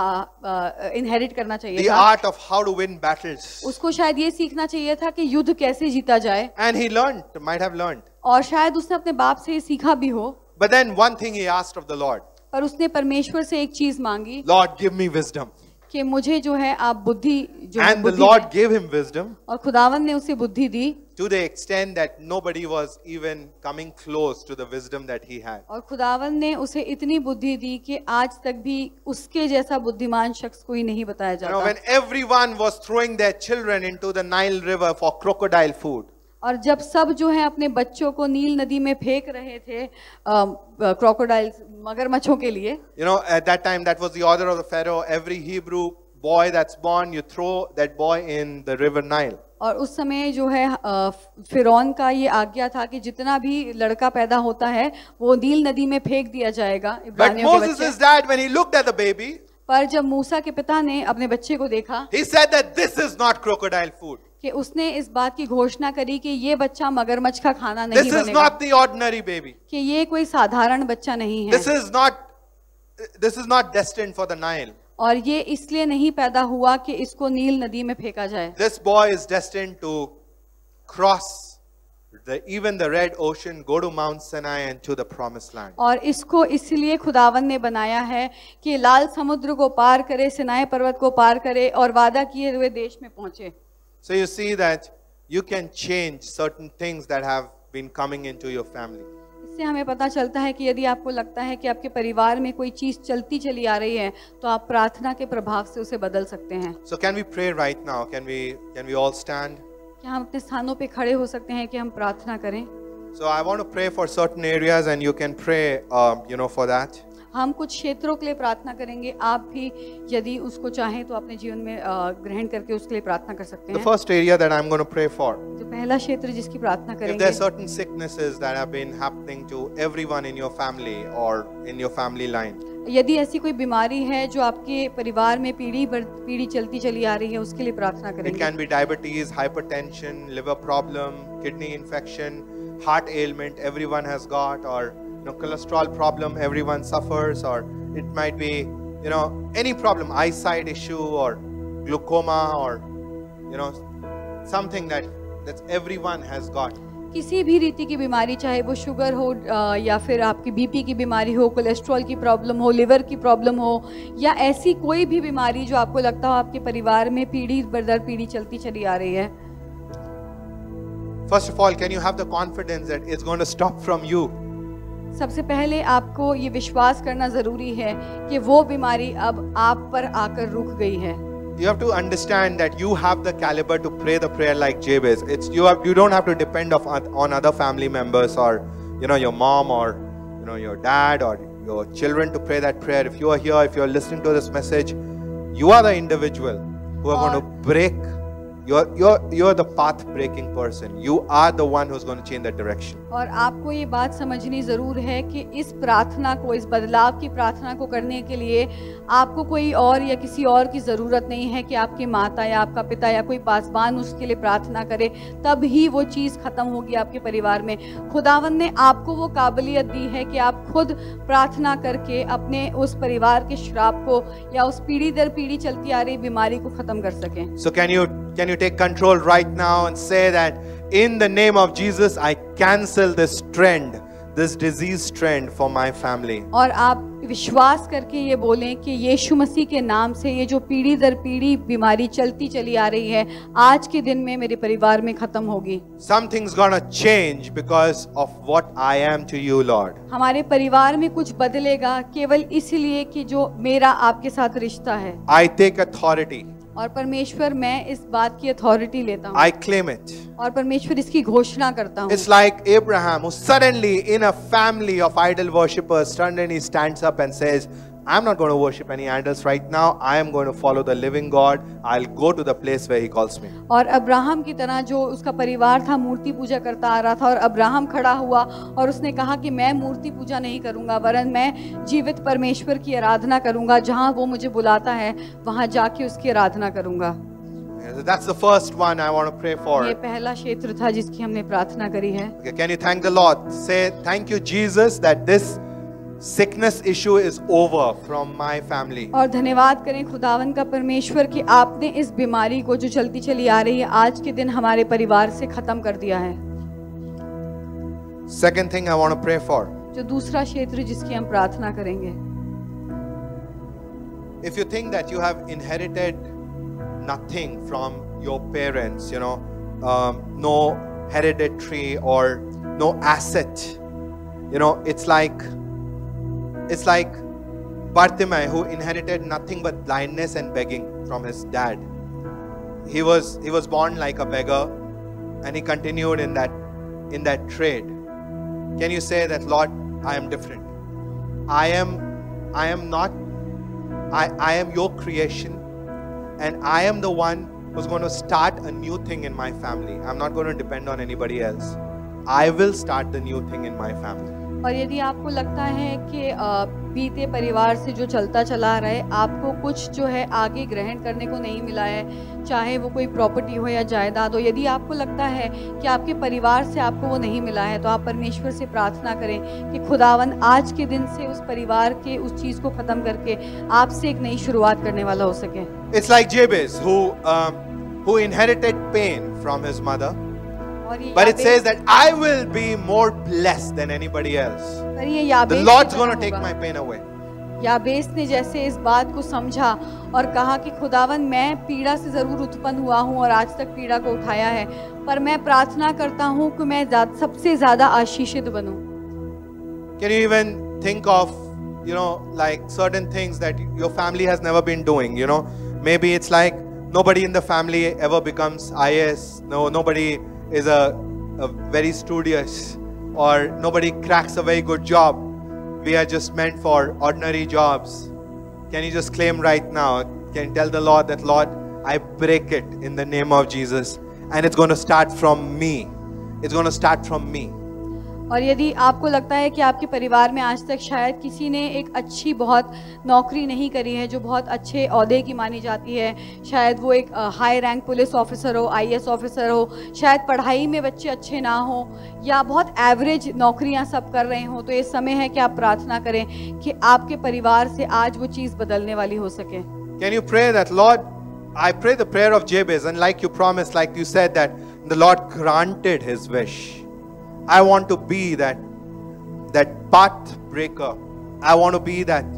इनहेरिट करना चाहिए The था. art of how to win battles. उसको शायद ये सीखना चाहिए था कि युद्ध कैसे जीता जाए. And he learned, might have learned. और शायद उसने अपने बाप से ये सीखा भी हो. But then one thing he asked of the Lord. पर उसने परमेश्वर से एक चीज मांगी Lord, give me wisdom. कि मुझे जो है आप बुद्धि जो है And the बुद्धि Lord दें. gave him wisdom और खुदावन ने उसे बुद्धि दी. to the extent that nobody was even coming close to the wisdom that he had. और खुदावन ने उसे इतनी बुद्धि दी कि आज तक भी उसके जैसा बुद्धिमान शख्स कोई नहीं बताया You know, जाता. when everyone was throwing their children into the Nile River for crocodile food, और जब सब जो है अपने बच्चों को नील नदी में फेंक रहे थे क्रोकोडाइल मगरमच्छों के लिए. you know, at that time that was the order of the Pharaoh. Every Hebrew boy that's born, you throw that boy in the river Nile. और उस समय जो है अ, फिरौन का ये आज्ञा था कि जितना भी लड़का पैदा होता है वो नील नदी में फेंक दिया जाएगा. But इब्रानियों के Moses' बच्चे. dad, when he looked at the baby, पर जब मूसा के पिता ने अपने बच्चे को देखा he said that this is not crocodile food. कि उसने इस बात की घोषणा करी कि ये बच्चा मगरमच्छ का खाना नहीं This is बनेगा. not the ordinary baby. कि ये कोई साधारण बच्चा नहीं है. This is not, this is not destined for the Nile. और ये इसलिए नहीं पैदा हुआ कि इसको नील नदी में फेंका जाए. This boy is destined to cross the, even the Red Ocean, go to Mount Sinai and to the promised land. और इसको इसलिए खुदावन ने बनाया है कि लाल समुद्र को पार करे, सिनाई पर्वत को पार करे और वादा किए हुए देश में पहुंचे. So you see that you can change certain things that have been coming into your family. इससे हमें पता चलता है कि यदि आपको लगता है कि आपके परिवार में कोई चीज चलती चली आ रही है तो आप प्रार्थना के प्रभाव से उसे बदल सकते हैं. So can we pray right now? Can we, can we all stand? क्या हम अपने स्थानों पे खड़े हो सकते हैं कि हम प्रार्थना करें? So I want to pray for certain areas and you can pray, um, you know, for that. हम कुछ क्षेत्रों के लिए प्रार्थना करेंगे. आप भी यदि उसको चाहें तो अपने जीवन में अ, ग्रहण करके उसके लिए प्रार्थना कर सकते The हैं. first area that I'm going to pray for. जो पहला क्षेत्र जिसकी प्रार्थना If there करेंगे, are certain sicknesses that have been happening to everyone in your family or in your family line, यदि ऐसी कोई बीमारी है जो आपके परिवार में पीढ़ी बर पीढ़ी चलती चली आ रही है उसके लिए प्रार्थना it करेंगे. can be diabetes, hypertension, liver problem, kidney infection, heart ailment everyone has got, or you know, cholesterol problem everyone suffers, or it might be you know any problem, eyesight issue or glaucoma, or you know something that that everyone has got. किसी भी रीति की बीमारी, चाहे वो sugar हो अ, या फिर आपकी बीपी की बीमारी हो, कोलेस्ट्रॉल की प्रॉब्लम हो, लिवर की प्रॉब्लम हो, या ऐसी कोई भी बीमारी जो आपको लगता हो आपके परिवार में पीढ़ी दर पीढ़ी चलती चली आ रही है. First of all, can you have the confidence that it's going to stop from you? सबसे पहले आपको ये विश्वास करना जरूरी है कि वो बीमारी अब आप पर आकर रुक गई है. You have to understand that you have the caliber to pray the prayer like Jabez. It's you have you don't have to depend of, on other family members or you know your mom or you know your dad or your children to pray that prayer. If you are here, if you are listening to this message, you are the individual who are going to break. You're you're you're the path breaking person. You are the one who's going to change that direction. और आपको ये बात समझनी ज़रूर है कि इस प्रार्थना को, इस बदलाव की प्रार्थना को करने के लिए आपको कोई और या किसी और की ज़रूरत नहीं है कि आपकी माता या आपका पिता या कोई पासबान उसके लिए प्रार्थना करे, तब ही वो चीज़ ख़त्म होगी आपके परिवार में. खुदावन ने आपको वो काबिलियत दी है कि आप खुद प्रार्थना करके अपने उस परिवार के श्राप को या उस पीढ़ी दर पीढ़ी चलती आ रही बीमारी को ख़त्म कर सकें. So can you can you take control right now and say that in the name of Jesus I cancel this trend, this disease trend for my family. और आप विश्वास करके ये बोलें कि यीशु मसीह के नाम से ये जो पीढ़ी दर पीढ़ी बीमारी चलती चली आ रही है, आज के दिन में मेरे परिवार में खत्म होगी। Something's gonna change because of what I am to you, Lord. हमारे परिवार में कुछ बदलेगा केवल इसलिए कि जो मेरा आपके साथ रिश्ता है। I take authority. और परमेश्वर, मैं इस बात की अथॉरिटी लेता हूँ I claim it. और परमेश्वर इसकी घोषणा करता हूँ। It's like Abraham, who suddenly in a family of idol worshippers, suddenly stands up and says, I'm not going to worship any idols right now. I am going to follow the living God. I'll go to the place where He calls me. और Abraham की तरह जो उसका परिवार था मूर्ति पूजा करता आ रहा था, और अब्राहम खड़ा हुआ और उसने कहा कि मैं मूर्ति पूजा नहीं करूंगा, वरन मैं जीवित परमेश्वर की आराधना करूंगा। जहां वो मुझे बुलाता है वहां जाके उसकी आराधना करूंगा। That's the first one I want to pray for. ये पहला क्षेत्र था जिसकी हमने प्रार्थना करी है। Okay, can you thank the Lord? Say, thank you, Jesus, that this sickness issue is over from my family. और धन्यवाद करें खुदावन का परमेश्वर कि आपने इस बीमारी को जो चलती चली आ रही है आज के दिन हमारे परिवार से खत्म कर दिया है। Second thing I want to pray for. जो दूसरा क्षेत्र जिसकी हम प्रार्थना करेंगे, If you think that you have inherited nothing from your parents, you know, um, no hereditary or no asset, you know, it's like it's like Bartimaeus, who inherited nothing but blindness and begging from his dad. He was he was born like a beggar, and he continued in that in that trade. Can you say that, Lord, I am different? I am I am not I, I am your creation, and I am the one who's going to start a new thing in my family. I'm not going to depend on anybody else. I will start the new thing in my family. और यदि आपको लगता है कि अ, बीते परिवार से जो चलता चला रहा है आपको कुछ जो है आगे ग्रहण करने को नहीं मिला है, चाहे वो कोई प्रॉपर्टी हो या जायदाद हो, यदि आपको लगता है कि आपके परिवार से आपको वो नहीं मिला है, तो आप परमेश्वर से प्रार्थना करें कि खुदावन आज के दिन से उस परिवार के उस चीज़ को ख़त्म करके आपसे एक नई शुरुआत करने वाला हो सके। It's like Jabez, who um, who inherited pain from his mother. और ये But it याबेस- says that I will be more blessed than anybody else. पर ये The याबेस Lord's की going to तरह take होगा। my pain away. याबेस ने जैसे इस बात को समझा और कहा कि खुदावन, मैं पीड़ा से ज़रूर उत्पन्न हुआ हूँ और आज तक पीड़ा को उठाया है, पर मैं प्रार्थना करता हूँ कि मैं ज़्यादा- सबसे ज़्यादा आशीषित बनूँ। Can you even think of, you know, like certain things that your family has never been doing? You know, maybe it's like nobody in the family ever becomes I A S. No, nobody is a, a very studious, or nobody cracks a very good job. We are just meant for ordinary jobs. Can you just claim right now? Can you tell the Lord that, Lord, I break it in the name of Jesus, and it's going to start from me. It's going to start from me. और यदि आपको लगता है कि आपके परिवार में आज तक शायद किसी ने एक अच्छी बहुत नौकरी नहीं करी है जो बहुत अच्छे ओहदे की मानी जाती है, शायद वो एक हाई रैंक पुलिस ऑफिसर हो, आई ए एस ऑफिसर हो, शायद पढ़ाई में बच्चे अच्छे ना हो, या बहुत एवरेज नौकरियां सब कर रहे हों, तो ये समय है कि आप प्रार्थना करें कि आपके परिवार से आज वो चीज़ बदलने वाली हो सके। Can you pray that, Lord, I pray the prayer of Jabez, and like you promised, like you said, that the Lord granted his wish. I want to be that that path breaker. I want to be that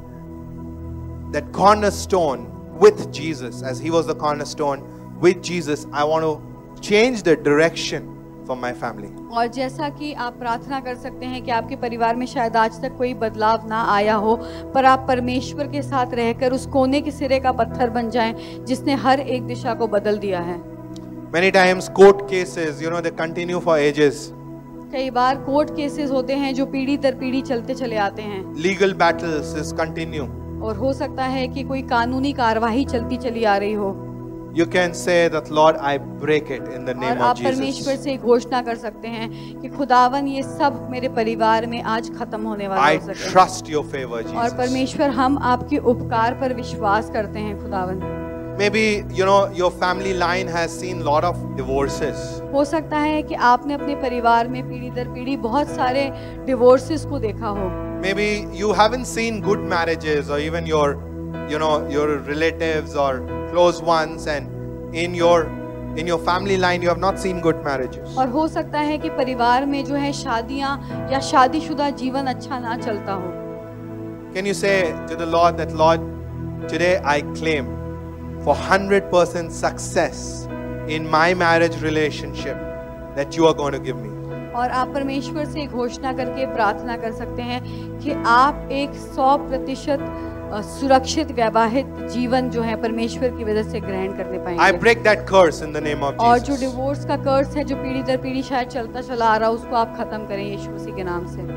that cornerstone with Jesus, as he was the cornerstone with Jesus. I want to change the direction for my family. और जैसा कि आप प्रार्थना कर सकते हैं कि आपके परिवार में शायद आज तक कोई बदलाव ना आया हो, पर आप परमेश्वर के साथ रहकर उस कोने के सिरे का पत्थर बन जाएं जिसने हर एक दिशा को बदल दिया है। Many times court cases, you know, they continue for ages. कई बार कोर्ट केसेस होते हैं जो पीढ़ी दर पीढ़ी चलते चले आते हैं, Legal battles is continue. और हो सकता है कि कोई कानूनी कार्यवाही चलती चली आ रही हो, You can say that, Lord, I break it in the और name of आप परमेश्वर Jesus. से घोषणा कर सकते हैं कि खुदावन ये सब मेरे परिवार में आज खत्म होने वाला I हो सके। trust your favor, और Jesus. परमेश्वर, हम आपके उपकार पर विश्वास करते हैं खुदावन। Maybe, you know, your family line has seen lot of divorces. हो सकता है कि आपने अपने परिवार में पीढ़ी दर पीढ़ी बहुत सारे डिवोर्सेस को देखा हो। Maybe you haven't seen good marriages, or even your, you know, your relatives or close ones, and in your in your family line you have not seen good marriages. और हो सकता है कि परिवार में जो है शादियां या शादीशुदा जीवन अच्छा ना चलता हो। Can you say to the Lord that, Lord, today I claim for one hundred percent success in my marriage relationship that you are going to give me. और आप परमेश्वर से घोषणा करके प्रार्थना कर सकते हैं कि आप एक सौ प्रतिशत सुरक्षित वैवाहिक जीवन जो है परमेश्वर की वजह से ग्रहण करने पाएंगे। I break that curse in the name of Jesus. और जो डिवोर्स का कर्स है जो पीढ़ी दर पीढ़ी शायद चलता चला आ रहा है उसको आप खत्म करें यीशु मसीह के नाम से।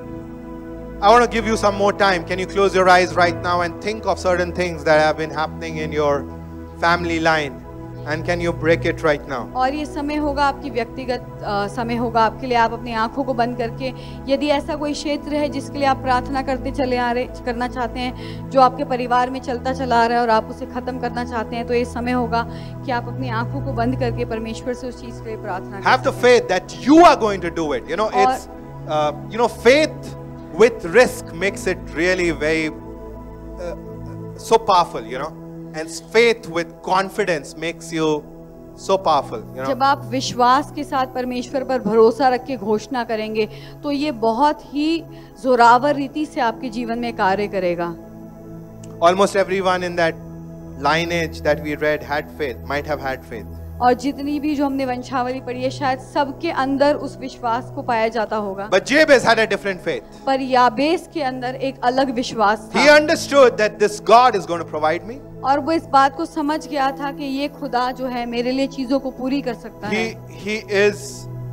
I want to give you some more time. Can you close your eyes right now and think of certain things that have been happening in your family line, and can you break it right now? और ये समय होगा आपकी व्यक्तिगत अ, समय होगा आपके लिए। आप अपनी आंखों को बंद करके यदि ऐसा कोई क्षेत्र है जिसके लिए आप प्रार्थना करते चले आ रहे करना चाहते हैं जो आपके परिवार में चलता चला आ रहा है और आप उसे खत्म करना चाहते हैं, तो ये समय होगा कि आप अपनी आंखों को बंद करके परमेश्वर से उस चीज के लिए प्रार्थना Have the faith that you are going to do it. You know, it's uh, you know, faith with risk makes it really very uh, so powerful. You know, and faith with confidence makes you so powerful. You know. जब आप विश्वास के साथ परमेश्वर पर भरोसा रख के घोषणा करेंगे तो ये बहुत ही जोरावर रीति से आपके जीवन में कार्य करेगा। Almost everyone in that lineage that we read had faith, might have had faith. और जितनी भी जो हमने वंशावली पढ़ी है शायद सबके अंदर उस विश्वास को पाया जाता होगा। But Jabez had a different faith. पर याबेस के अंदर एक अलग विश्वास He था understood that this God is going to provide me. और वो इस बात को समझ गया था कि ये खुदा जो है मेरे लिए चीजों को पूरी कर सकता है। He he is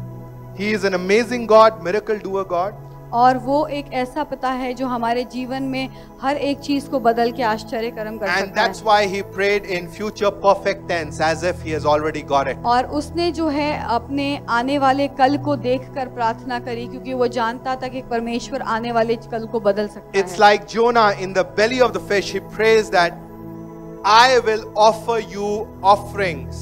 he is an amazing God, miracle doer God. और वो एक ऐसा पिता है जो हमारे जीवन में हर एक चीज को बदल के आश्चर्य कर्म कर And सकता that's है। why he prayed in future perfect tense as if he has already got it. और उसने जो है अपने आने वाले कल को देखकर प्रार्थना करी क्योंकि वो जानता था कि परमेश्वर आने वाले कल को बदल सकता It's है। like Jonah in the belly of the fish. He prays that I will offer you offerings.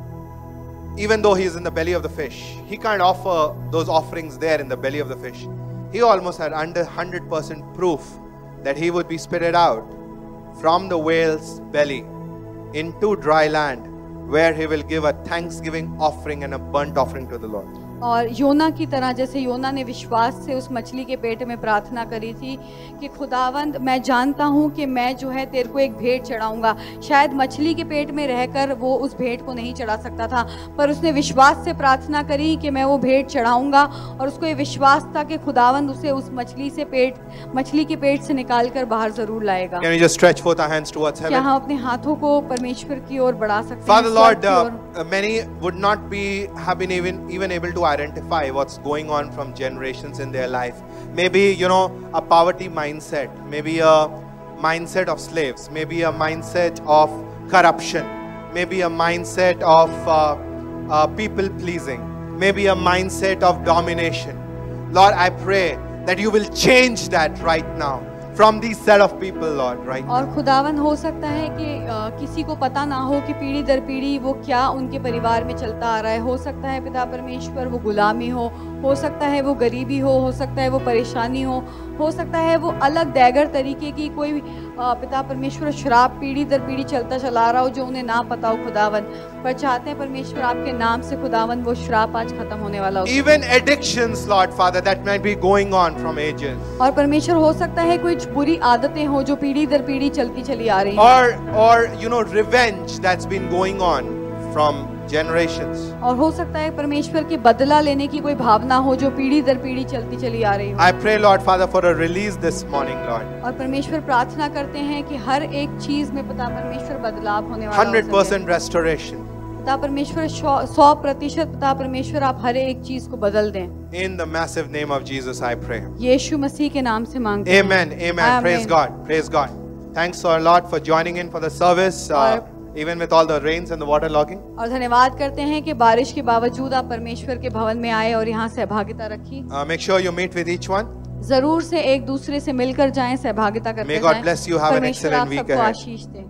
Even though he is in the belly of the fish, he can't offer those offerings there in the belly of the fish. He almost had under one hundred percent proof that he would be spitted out from the whale's belly into dry land, where he will give a thanksgiving offering and a burnt offering to the Lord. और योना की तरह जैसे योना ने विश्वास से उस मछली के पेट में प्रार्थना करी थी कि खुदावंद मैं जानता हूँ कि मैं जो है तेरे को एक भेंट चढ़ाऊंगा। शायद मछली के पेट में रहकर वो उस भेंट को नहीं चढ़ा सकता था पर उसने विश्वास से प्रार्थना करी कि मैं वो भेंट चढ़ाऊंगा और उसको ये विश्वास था कि खुदावंद उसे उस मछली से पेट मछली के पेट से निकाल कर बाहर जरूर लाएगा। Can we just stretch forth our hands towards क्या heaven? हम अपने हाथों को परमेश्वर की ओर बढ़ा सकते हैं? Father स्वर्ग Lord, की uh, ore. uh, many would not be have been even even able to identify what's going on from generations in their life. Maybe, you know, a poverty mindset, maybe a mindset of slaves, maybe a mindset of corruption, maybe a mindset of uh, uh, people pleasing, maybe a mindset of domination. Lord, I pray that you will change that right now from these set of people, Lord, right now. और खुदावन हो सकता है कि अ, किसी को पता ना हो कि पीढ़ी दर पीढ़ी वो क्या उनके परिवार में चलता आ रहा है। हो सकता है पिता परमेश्वर वो गुलामी हो हो सकता है वो गरीबी हो हो सकता है वो परेशानी हो हो सकता है वो अलग दैगर तरीके की कोई अ, पिता परमेश्वर श्राप पीढ़ी दर पीढ़ी चलता चला रहा हो जो उन्हें ना पता हो खुदावन, पर चाहते हैं परमेश्वर आपके नाम से खुदावन वो श्राप आज खत्म होने वाला हो। Even addictions, Lord Father, that might be going on from ages. और परमेश्वर हो सकता है कुछ बुरी आदतें हो जो पीढ़ी दर पीढ़ी चलती चली आ रही हैं। Or, or you know, revenge that's been going on from generations. और हो सकता है परमेश्वर के बदला लेने की कोई भावना हो जो पीढ़ी दर पीढ़ी चलती चली आ रही हो। I pray, Lord Father, for a release this morning, Lord. और परमेश्वर प्रार्थना करते हैं कि हर एक चीज में पिता परमेश्वर बदलाव होने वाला one हो hundred सके। percent restoration. पिता परमेश्वर सौ प्रतिशत पिता परमेश्वर आप हर एक चीज को बदल दें। In the massive name of Jesus, I pray. यीशु मसीह के नाम से मांगते हैं। Amen. Amen. Praise God. Praise God. Thanks a lot for joining in for the service, uh, even with all the rains and the water logging. और धन्यवाद करते हैं कि बारिश के बावजूद आप परमेश्वर के भवन में आए और यहाँ सहभागिता रखी। Uh, make sure you meet with each one. जरूर से एक दूसरे से मिलकर जाएं, सहभागिता करते May God जाएं। bless you. Have an परमेश्वर excellent आप week सबको ahead. Ashish they.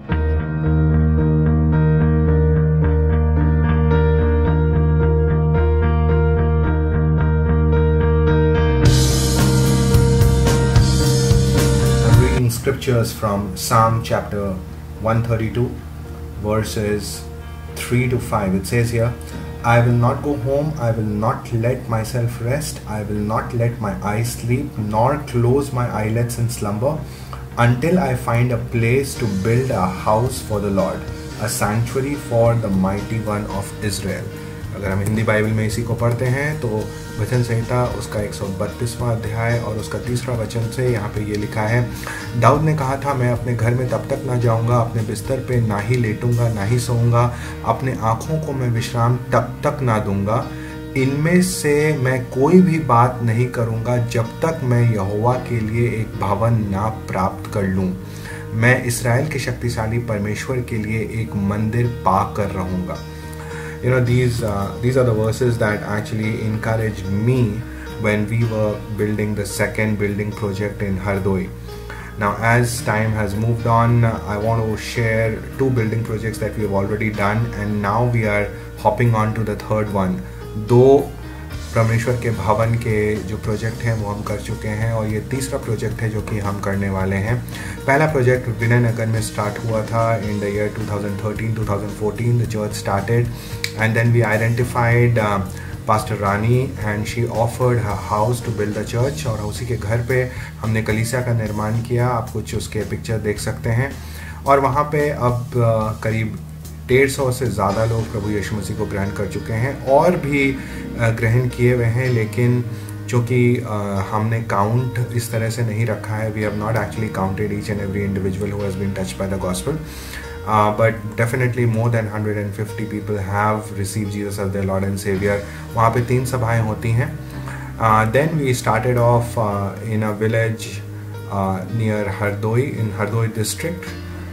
Scriptures from Psalm chapter one thirty-two verses three to five. It says here, I will not go home, I will not let myself rest, I will not let my eyes sleep, nor close my eyelids in slumber, until I find a place to build a house for the Lord, a sanctuary for the mighty one of Israel. अगर हम Hindi Bible में इसी को पढ़ते हैं तो वचन संहिता उसका एक सौ बत्तीसवां अध्याय और उसका तीसरा वचन से यहाँ पे ये लिखा है, दाऊद ने कहा था, मैं अपने घर में तब तक ना जाऊँगा, अपने बिस्तर पे ना ही लेटूंगा ना ही सोऊंगा, अपने आँखों को मैं विश्राम तब तक ना दूंगा, इनमें से मैं कोई भी बात नहीं करूँगा जब तक मैं यहोवा के लिए एक भवन ना प्राप्त कर लूँ। मैं इसराइल के शक्तिशाली परमेश्वर के लिए एक मंदिर पा कर रहूँगा। You know, these uh, these are the verses that actually encouraged me when we were building the second building project in Hardoi. Now, as time has moved on, uh, I want to share two building projects that we have already done, and now we are hopping on to the third one. दो परमेश्वर के भवन के जो project हैं वो हम कर चुके हैं और ये तीसरा प्रोजेक्ट है जो कि हम करने वाले हैं। पहला प्रोजेक्ट विनय नगर में स्टार्ट हुआ था in the year two thousand thirteen two thousand fourteen. The church started and then we identified pastor Rani and she offered her house to build the church, और उसी के घर पे हमने कलीसिया का निर्माण किया। आप कुछ उसके पिक्चर देख सकते हैं और वहाँ पे अब uh, करीब डेढ़ सौ से ज़्यादा लोग प्रभु यीशु मसीह को ग्रहण कर चुके हैं और भी ग्रहण किए हुए हैं, लेकिन चूँकि हमने काउंट इस तरह से नहीं रखा है, we have not actually counted each and every individual who has been touched by the gospel, but definitely more than hundred and fifty people have received Jesus as their lord and saviour. वहाँ पे तीन सभाएँ होती हैं। Then we started off in a village near Hardoi in Hardoi district,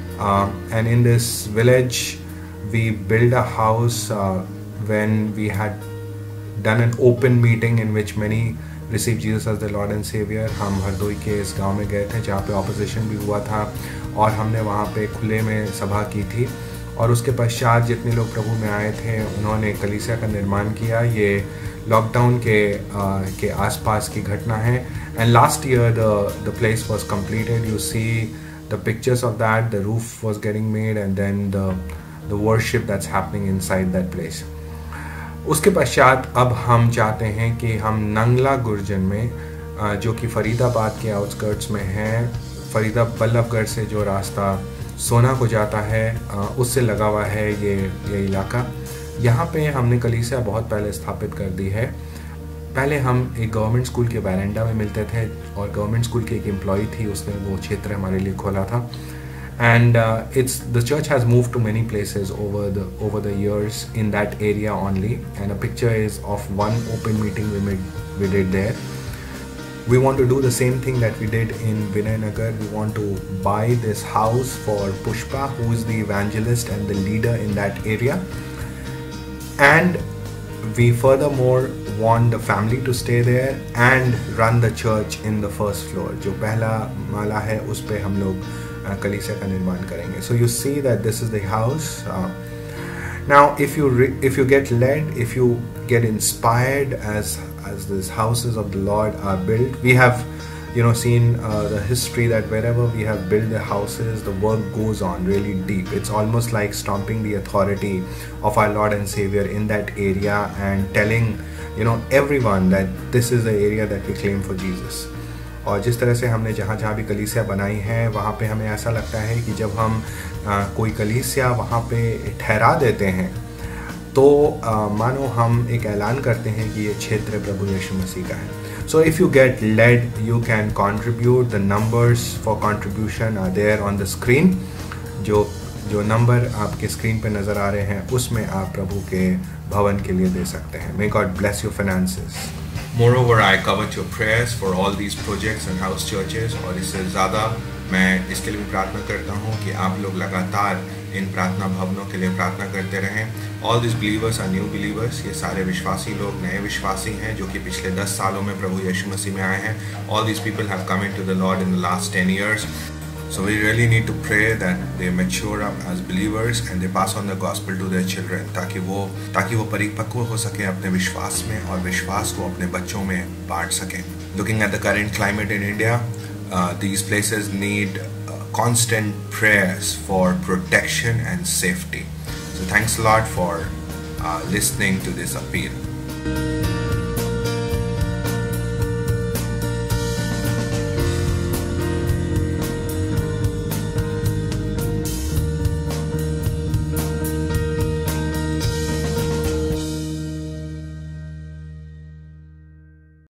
and in this village we built a house uh, when we had done an open meeting in which many received Jesus as their Lord and Savior. हम हरदोई के इस गांव में गए थे जहाँ पे opposition भी हुआ था और हमने वहाँ पे खुले में सभा की थी, और उसके पश्चात जितने लोग प्रभु में आए थे उन्होंने कलीसिया का निर्माण किया। ये लॉकडाउन के uh, के आसपास की घटना है। And last year the the place was completed. You see the pictures of that, the roof was getting made and then the the worship that's happening inside that place. उसके पश्चात अब हम चाहते हैं कि हम नंगला गुर्जन में, जो कि फरीदाबाद के आउटस्कर्ट्स में है, फरीदा बल्लभगढ़ से जो रास्ता सोना को जाता है उससे लगा हुआ है ये ये इलाका, यहाँ पे हमने कलीसिया बहुत पहले स्थापित कर दी है। पहले हम एक गवर्नमेंट स्कूल के वैरेंडा में मिलते थे और गवर्नमेंट स्कूल की एक एम्प्लॉय थी, उसने वो क्षेत्र हमारे लिए खोला था। And uh, it's the church has moved to many places over the over the years in that area only. And a picture is of one open meeting we made we did there. We want to do the same thing that we did in Vinay Nagar. We want to buy this house for Pushpa, who is the evangelist and the leader in that area. And we furthermore want the family to stay there and run the church in the first floor. जो पहला माला है उस पे हम लोग कलीसिया का निर्माण करेंगे। So you see that this is the house. Uh, now, if you re if you get led, if you get inspired as as these houses of the Lord are built, we have, you know, seen uh, the history that wherever we have built the houses, the work goes on really deep. It's almost like stomping the authority of our Lord and Savior in that area and telling, you know, everyone that this is the area that we claim for Jesus. और जिस तरह से हमने जहाँ जहाँ भी कलीसिया बनाई है वहाँ पे हमें ऐसा लगता है कि जब हम आ, कोई कलीसिया वहाँ पे ठहरा देते हैं तो आ, मानो हम एक ऐलान करते हैं कि ये क्षेत्र प्रभु यीशु मसीह का है। So if you get led you can contribute. The numbers for contribution are there on the screen. जो जो नंबर आपके स्क्रीन पे नज़र आ रहे हैं उसमें आप प्रभु के भवन के लिए दे सकते हैं। May God bless your finances. Moreover, I covet your prayers for all these projects and house churches, और इससे ज़्यादा मैं इसके लिए भी प्रार्थना करता हूँ कि आप लोग लगातार इन प्रार्थना भवनों के लिए प्रार्थना करते रहें। All these believers are new believers. ये सारे विश्वासी लोग नए विश्वासी हैं जो कि पिछले दस सालों में प्रभु यीशु मसीह में आए हैं। All these people have come into the Lord in the last ten years. So we really need to pray that they mature up as believers and they pass on the gospel to their children, ताकि वो ताकि वो परिपक्व हो सके अपने विश्वास में और विश्वास को अपने बच्चों में बांट सकें। Looking at the current climate in India, uh, these places need uh, constant prayers for protection and safety. So thanks a lot for uh, listening to this appeal.